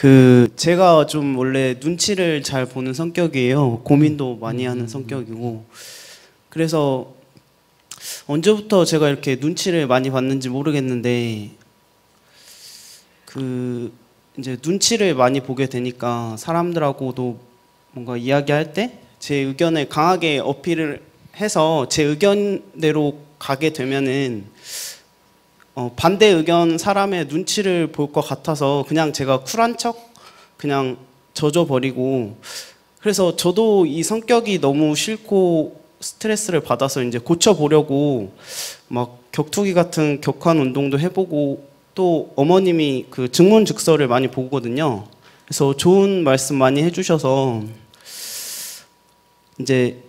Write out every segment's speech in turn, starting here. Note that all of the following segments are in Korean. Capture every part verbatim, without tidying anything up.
그 제가 좀 원래 눈치를 잘 보는 성격이에요. 고민도 많이 하는 성격이고. 그래서 언제부터 제가 이렇게 눈치를 많이 봤는지 모르겠는데 그 이제 눈치를 많이 보게 되니까 사람들하고도 뭔가 이야기할 때 제 의견을 강하게 어필을 해서 제 의견대로 가게 되면은 어 반대 의견 사람의 눈치를 볼 것 같아서 그냥 제가 쿨한 척 그냥 져줘버리고, 그래서 저도 이 성격이 너무 싫고 스트레스를 받아서 이제 고쳐보려고 막 격투기 같은 격한 운동도 해보고, 또 어머님이 그 증문즉서를 많이 보거든요. 그래서 좋은 말씀 많이 해주셔서 이제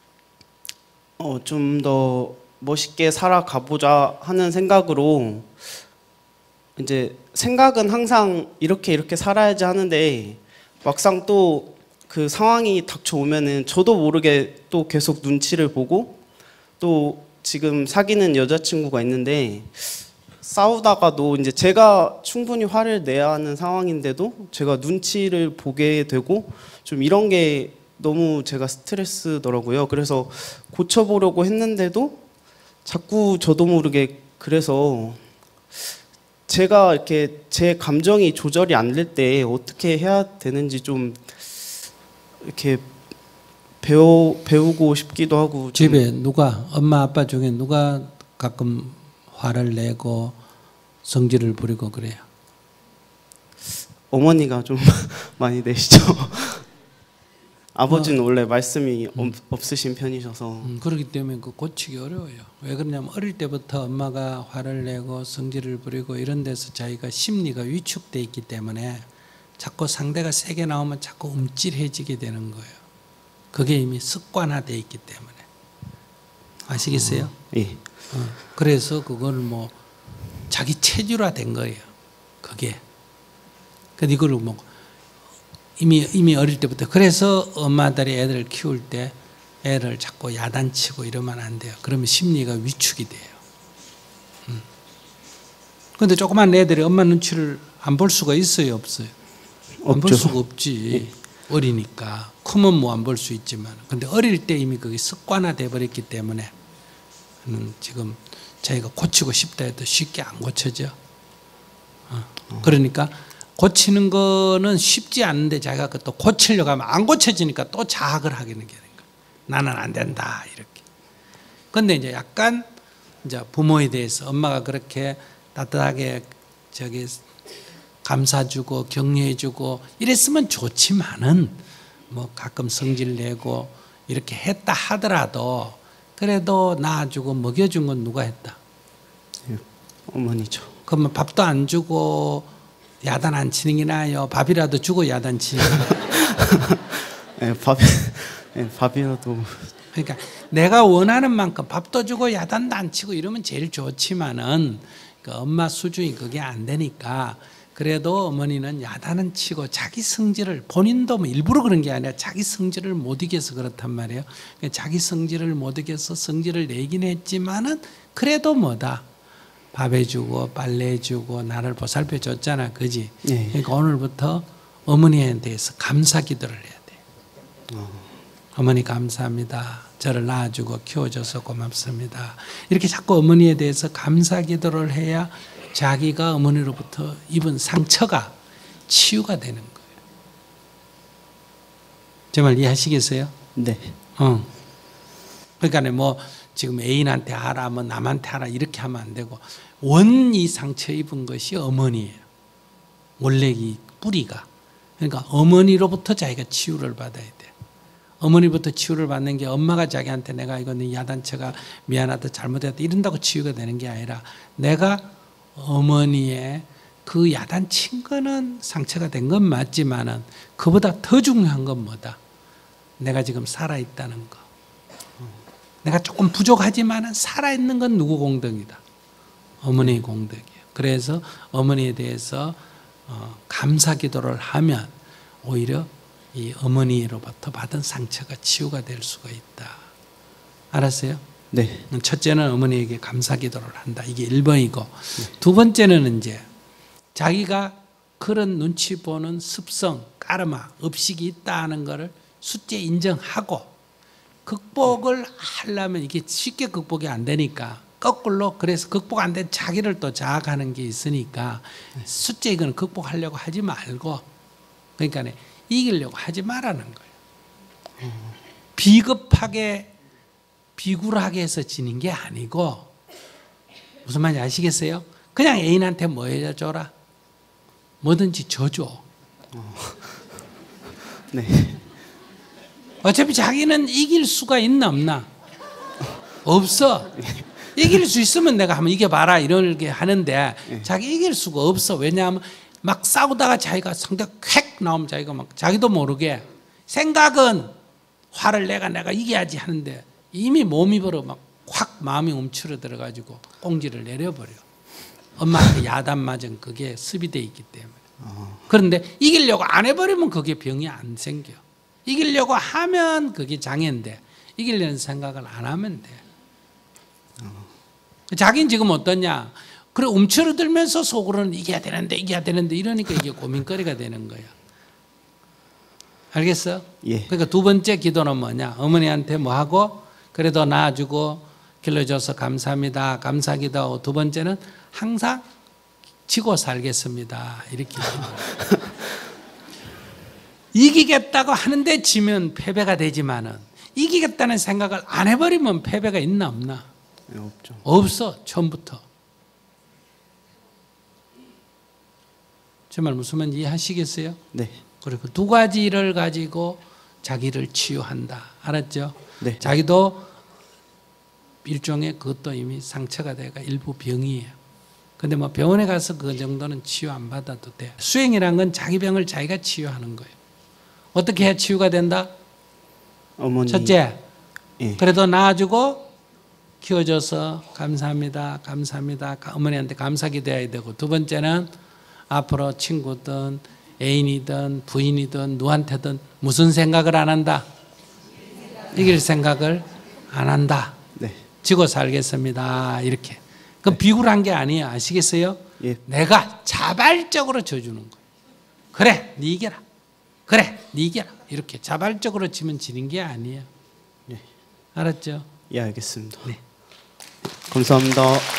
어 좀 더 멋있게 살아가보자 하는 생각으로, 이제 생각은 항상 이렇게 이렇게 살아야지 하는데 막상 또 그 상황이 닥쳐오면은 저도 모르게 또 계속 눈치를 보고, 또 지금 사귀는 여자친구가 있는데 싸우다가도 이제 제가 충분히 화를 내야 하는 상황인데도 제가 눈치를 보게 되고, 좀 이런 게 너무 제가 스트레스더라고요. 그래서 고쳐보려고 했는데도 자꾸 저도 모르게, 그래서 제가 이렇게 제 감정이 조절이 안 될 때 어떻게 해야 되는지 좀 이렇게 배워, 배우고 싶기도 하고. 집에 누가, 엄마 아빠 중에 누가 가끔 화를 내고 성질을 부리고 그래요? 어머니가 좀 많이 내시죠. 아버지는 어, 원래 말씀이 음. 없으신 편이셔서. 음, 그렇기 때문에 그 고치기 어려워요. 왜 그러냐면 어릴 때부터 엄마가 화를 내고 성질을 부리고 이런 데서 자기가 심리가 위축돼 있기 때문에 자꾸 상대가 세게 나오면 자꾸 움찔해지게 되는 거예요. 그게 이미 습관화돼 있기 때문에. 아시겠어요? 어, 예. 어, 그래서 그걸 뭐 자기 체질화된 거예요. 그게. 근데 이걸 뭐 이미 이미 어릴 때부터. 그래서 엄마들이 애들을 키울 때 애를 자꾸 야단치고 이러면 안 돼요. 그러면 심리가 위축이 돼요. 음. 근데 조그만 애들이 엄마 눈치를 안 볼 수가 있어요, 없어요? 안 볼 수가 없지. 예. 어리니까. 크면 뭐 안 볼 수 있지만. 근데 어릴 때 이미 그게 습관화돼 버렸기 때문에 음, 지금 자기가 고치고 싶다 해도 쉽게 안 고쳐져. 어. 그러니까 고치는 거는 쉽지 않은데 자기가 또 고치려고 하면 안 고쳐지니까 또 자학을 하게 되는 거예요. 나는 안 된다 이렇게. 근데 이제 약간 이제 부모에 대해서 엄마가 그렇게 따뜻하게 저기 감사주고 격려해주고 이랬으면 좋지만은 뭐 가끔 성질 내고 이렇게 했다 하더라도 그래도 낳아주고 먹여준 건 누가 했다? 예, 어머니죠. 그러면 밥도 안 주고 야단 안 치는 게 나아요? 밥이라도 주고 야단 치는 게 나아요? 네, 밥, 네, 밥이라도. 그러니까 내가 원하는 만큼 밥도 주고 야단도 안 치고 이러면 제일 좋지만은 그 엄마 수준이 그게 안 되니까 그래도 어머니는 야단은 치고 자기 성질을, 본인도 뭐 일부러 그런 게 아니라 자기 성질을 못 이겨서 그렇단 말이에요. 그러니까 자기 성질을 못 이겨서 성질을 내긴 했지만은 그래도 뭐다? 밥 해주고 빨래 해주고 나를 보살펴 줬잖아, 그지? 네. 그러니까 오늘부터 어머니에 대해서 감사 기도를 해야 돼. 어. 어머니 감사합니다. 저를 낳아주고 키워줘서 고맙습니다. 이렇게 자꾸 어머니에 대해서 감사 기도를 해야 자기가 어머니로부터 입은 상처가 치유가 되는 거예요. 제 말 이해하시겠어요? 네. 어. 그러니까 뭐 지금 애인한테 하라, 뭐 남한테 하라 이렇게 하면 안 되고 원 이 상처 입은 것이 어머니예요. 원래 이 뿌리가. 그러니까 어머니로부터 자기가 치유를 받아야 돼. 어머니부터 치유를 받는 게 엄마가 자기한테 내가 이거는 야단쳐가 미안하다 잘못했다 이런다고 치유가 되는 게 아니라 내가 어머니의 그 야단친 거는 상처가 된 건 맞지만은 그보다 더 중요한 건 뭐다? 내가 지금 살아있다는 거. 내가 조금 부족하지만은 살아있는 건 누구 공덕이다? 어머니의 공덕이에요. 그래서 어머니에 대해서 어, 감사 기도를 하면 오히려 이 어머니로부터 받은 상처가 치유가 될 수가 있다. 알았어요? 네. 첫째는 어머니에게 감사 기도를 한다. 이게 일 번이고 네. 두 번째는 이제 자기가 그런 눈치 보는 습성, 까르마, 업식이 있다는 것을 숫제 인정하고 극복을 하려면 이게 쉽게 극복이 안 되니까 거꾸로 그래서 극복 안 된 자기를 또 자학하는 게 있으니까 숫제 이거는 극복하려고 하지 말고 그러니까 이기려고 하지 말라는 거예요. 비겁하게 비굴하게 해서 지는 게 아니고 무슨 말인지 아시겠어요? 그냥 애인한테 뭐 해줘라. 뭐든지 줘줘. 네. 어차피 자기는 이길 수가 있나 없나? 없어. 이길 수 있으면 내가 한번 이겨봐라 이렇게 하는데 자기 이길 수가 없어. 왜냐하면 막 싸우다가 자기가 상대 콱 나오면 자기가 막 자기도 모르게 생각은 화를 내가 내가 이겨야지 하는데 이미 몸이 벌어 막 확 마음이 움츠러들어 가지고 꽁지를 내려버려. 엄마한테 야단 맞은 그게 습이 돼 있기 때문에. 그런데 이기려고 안 해버리면 그게 병이 안 생겨. 이기려고 하면 그게 장애인데 이기려는 생각을 안 하면 돼. 자기는 지금 어떠냐? 그래 움츠러들면서 속으로는 이겨야 되는데 이겨야 되는데 이러니까 이게 고민거리가 되는 거야. 알겠어? 예. 그러니까 두 번째 기도는 뭐냐? 어머니한테 뭐 하고 그래도 낳아주고 길러줘서 감사합니다. 감사기도. 두 번째는 항상 지고 살겠습니다. 이렇게. 이기겠다고 하는데 지면 패배가 되지만은 이기겠다는 생각을 안 해버리면 패배가 있나 없나? 네, 없죠. 없어. 처음부터. 정말 무슨 말인지 이해하시겠어요? 네. 그리고 두 가지를 가지고 자기를 치유한다. 알았죠? 네. 자기도 일종의 그것도 이미 상처가 돼가 일부 병이에요. 근데 뭐 병원에 가서 그 정도는 치유 안 받아도 돼. 수행이란 건 자기 병을 자기가 치유하는 거예요. 어떻게 해야 치유가 된다? 어머니. 첫째, 예. 그래도 낳아주고 키워줘서 감사합니다. 감사합니다. 어머니한테 감사기도해야 되고 두 번째는 앞으로 친구든 애인이든 부인이든 누구한테든 무슨 생각을 안 한다? 이길 생각을 안 한다. 네. 지고 살겠습니다. 이렇게. 그 비굴한 게 아니에요. 아시겠어요? 예. 내가 자발적으로 져주는 거예요. 그래, 네 이겨라. 그래, 네 이겨라. 이렇게 자발적으로 지면 지는 게 아니에요. 네. 알았죠? 예, 알겠습니다. 네. 감사합니다.